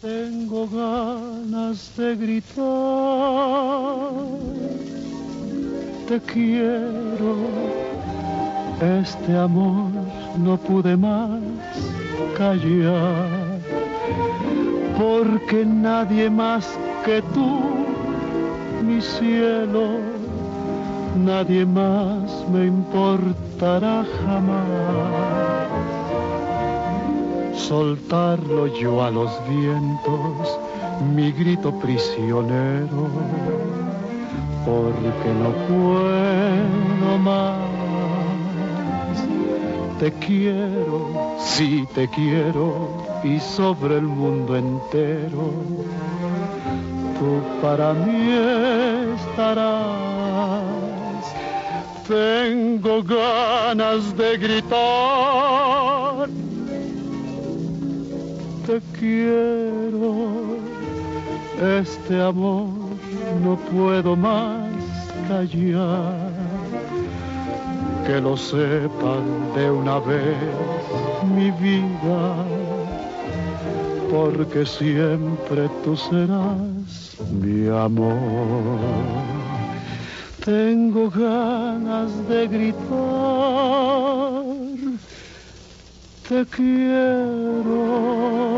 Tengo ganas de gritar, te quiero, este amor no pude más callar, porque nadie más que tú, mi cielo, nadie más me importará jamás. Soltarlo yo a los vientos, mi grito prisionero, porque no puedo más. Te quiero, sí te quiero, y sobre el mundo entero, tú para mí estarás. Tengo ganas de gritar, te quiero, este amor no puedo más callar. Que lo sepan de una vez mi vida, porque siempre tú serás mi amor. Tengo ganas de gritar, te quiero.